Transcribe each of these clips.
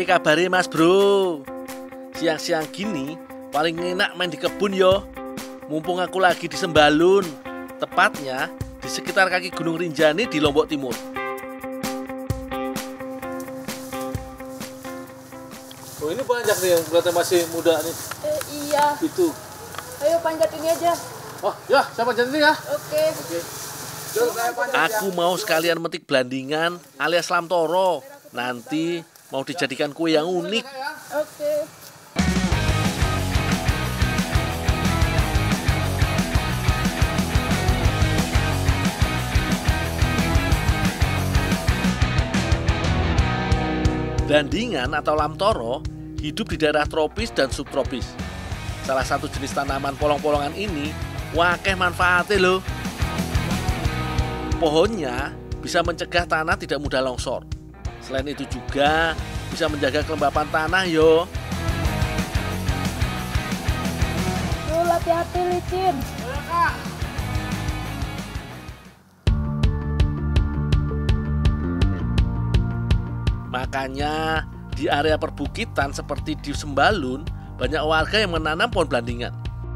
Piye kabare Mas Bro? Siang-siang gini paling enak main di kebun yo. Mumpung aku lagi di Sembalun, tepatnya di sekitar kaki Gunung Rinjani di Lombok Timur. Oh ini banyak nih yang kelihatan masih muda nih. Iya. Itu. Ayo panjat ini aja. Oh ya, saya panjat ini ya. Oke. Aku mau sekalian metik belandingan alias lamtoro. Nanti mau dijadikan kue yang unik. Oke. Belandingan atau lamtoro hidup di daerah tropis dan subtropis. Salah satu jenis tanaman polong-polongan ini wakeh manfaatnya loh. Pohonnya bisa mencegah tanah tidak mudah longsor. Selain itu juga bisa menjaga kelembapan tanah yo. Yuk hati-hati licin. Makanya di area perbukitan seperti di Sembalun banyak warga yang menanam pohon belandingan.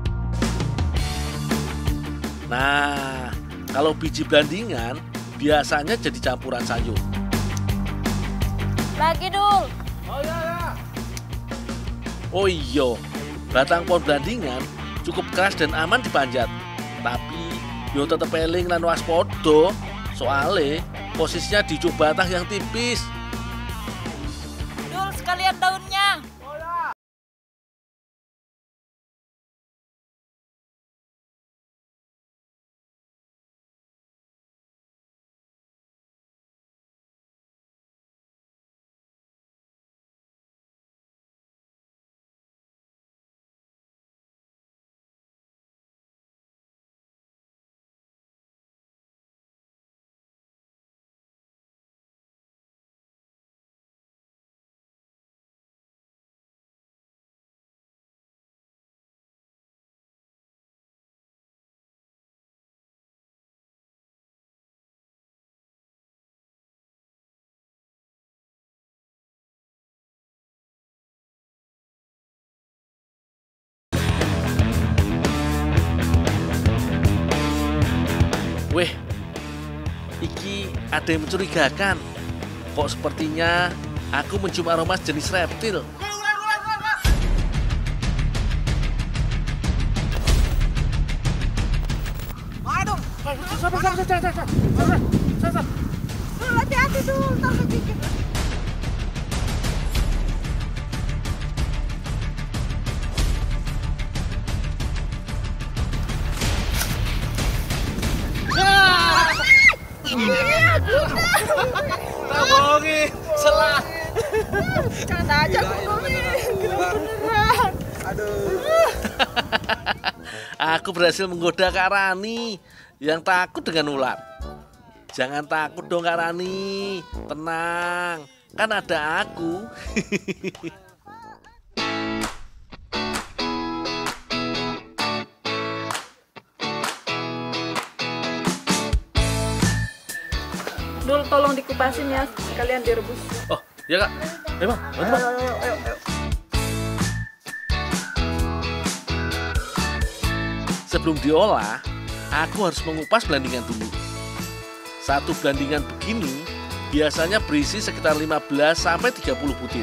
Nah, kalau biji belandingan biasanya jadi campuran sayur. Lagi Dul. Oh iya, batang pohon belandingan cukup keras dan aman dipanjat. Tapi yo tetep eling lan waspada, soale posisinya di ujung batang yang tipis. Dul sekalian daunnya. Weh, iki ada yang mencurigakan. Kok sepertinya aku mencium aroma jenis reptil. Dul hati-hati Dul, takut dikit. Tak bohongi, salah. Canda aja ngomongin. Beneran. Aku berhasil menggoda Kak Rani yang takut dengan ular. Jangan takut dong Kak Rani, tenang, kan ada aku. Dul tolong dikupasin ya, sekalian direbus. Oh, ya Kak. Ayo, Bang. Bantu, Bang. Ayo. Sebelum diolah, aku harus mengupas belandingan dulu. Satu belandingan begini biasanya berisi sekitar 15-30 butir.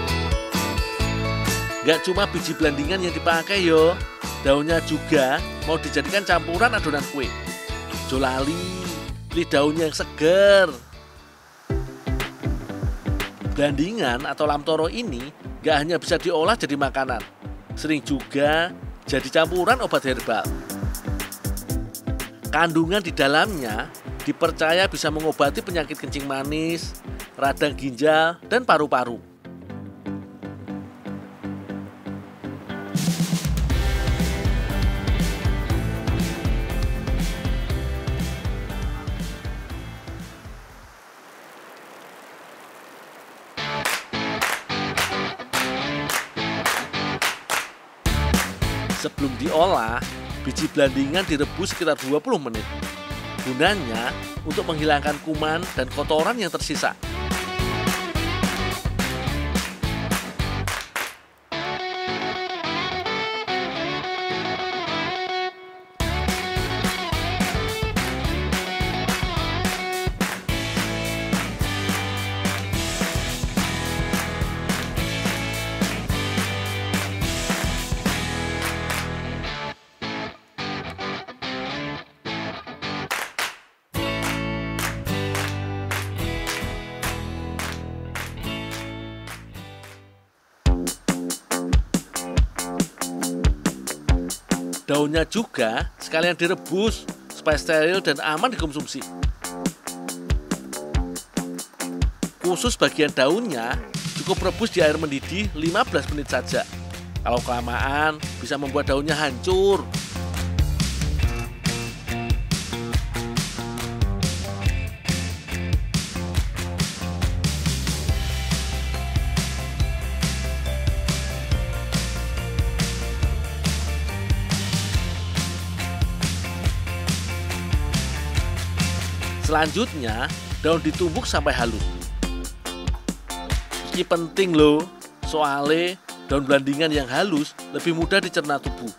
Gak cuma biji belandingan yang dipakai yo, daunnya juga mau dijadikan campuran adonan kue. Jolali, pilih daunnya yang seger. Belandingan atau lamtoro ini gak hanya bisa diolah jadi makanan, sering juga jadi campuran obat herbal. Kandungan di dalamnya dipercaya bisa mengobati penyakit kencing manis, radang ginjal, dan paru-paru. Sebelum diolah, biji belandingan direbus sekitar 20 menit. Gunanya untuk menghilangkan kuman dan kotoran yang tersisa. Daunnya juga sekalian direbus supaya steril dan aman dikonsumsi. Khusus bagian daunnya cukup rebus di air mendidih 15 menit saja. Kalau kelamaan bisa membuat daunnya hancur. Selanjutnya, daun ditumbuk sampai halus. Ini penting loh, soalnya daun belandingan yang halus lebih mudah dicerna tubuh.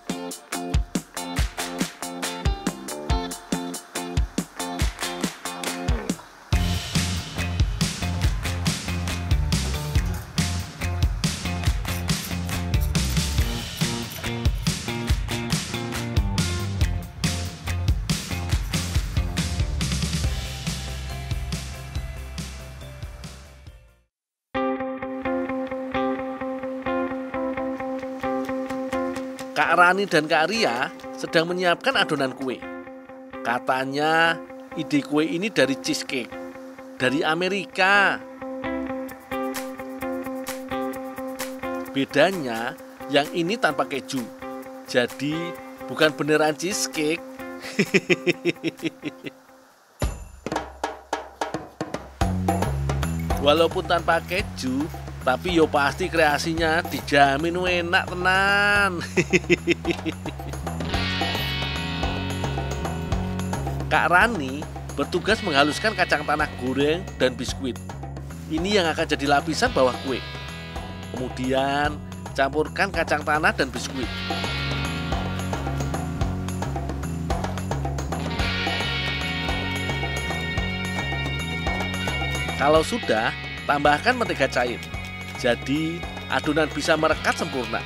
Kak Rani dan Kak Ria sedang menyiapkan adonan kue. Katanya ide kue ini dari cheesecake, dari Amerika. Bedanya yang ini tanpa keju, jadi bukan beneran cheesecake. Walaupun tanpa keju, tapi yo pasti kreasinya dijamin enak tenan. Kak Rani bertugas menghaluskan kacang tanah goreng dan biskuit. Ini yang akan jadi lapisan bawah kue. Kemudian campurkan kacang tanah dan biskuit. Kalau sudah, tambahkan mentega cair. Jadi adonan bisa merekat sempurna.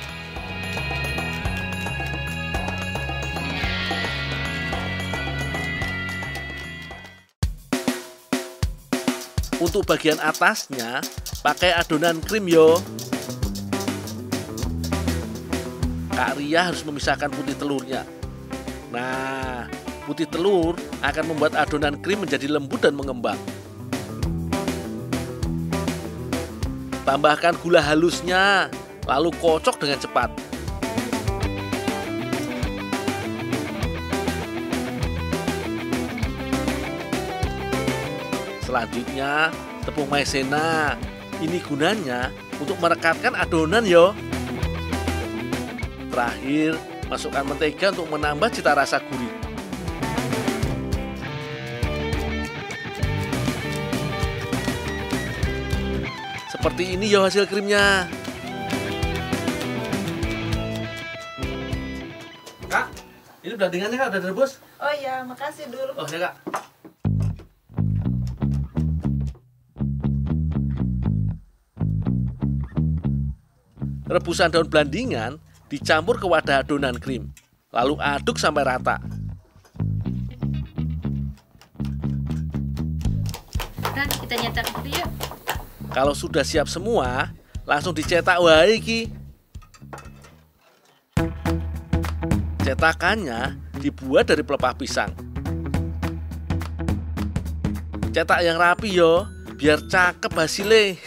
Untuk bagian atasnya pakai adonan krim yo. Kak Ria harus memisahkan putih telurnya. Nah, putih telur akan membuat adonan krim menjadi lembut dan mengembang. Tambahkan gula halusnya, lalu kocok dengan cepat. Selanjutnya, tepung maizena. Ini gunanya untuk merekatkan adonan yo. Terakhir, masukkan mentega untuk menambah cita rasa gurih. Seperti ini ya hasil krimnya. Kak, ini belandingannya Kak udah direbus? Oh iya, makasih Dul. Oh ya Kak. Rebusan daun belandingan dicampur ke wadah adonan krim. Lalu aduk sampai rata. Ran, kita nyetak dulu yuk. Kalau sudah siap semua, langsung dicetak wae iki. Cetakannya dibuat dari pelepah pisang. Cetak yang rapi yo, biar cakep hasilnya.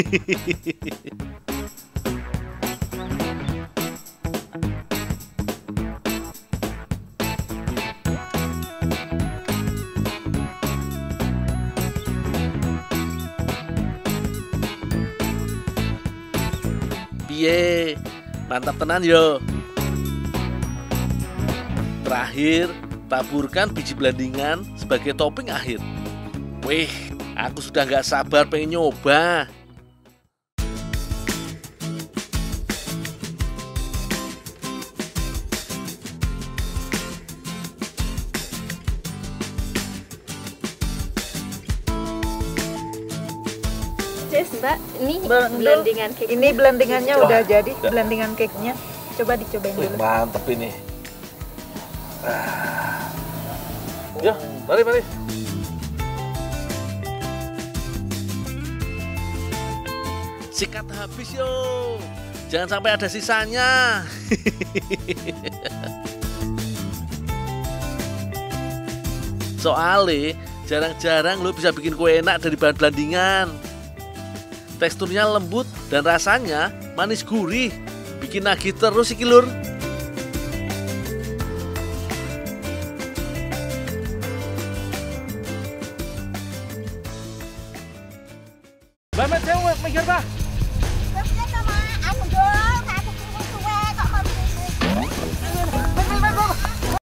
Piye, mantap tenan yo. Terakhir, taburkan biji belandingan sebagai topping akhir. Wih, aku sudah gak sabar pengen nyoba. Mbak, ini Dul, belandingan cake. Ini belandingannya Wah, udah jadi, udah. belandingan cake-nya. Coba dicobain Wih, dulu. mantep ini. Ya, mari. Sikat habis yo. Jangan sampai ada sisanya. Soale jarang-jarang lo bisa bikin kue enak dari bahan blandingan. Teksturnya lembut dan rasanya manis gurih. Bikin nagih terus iki lur. Mbak, saya mau mikir, Pak.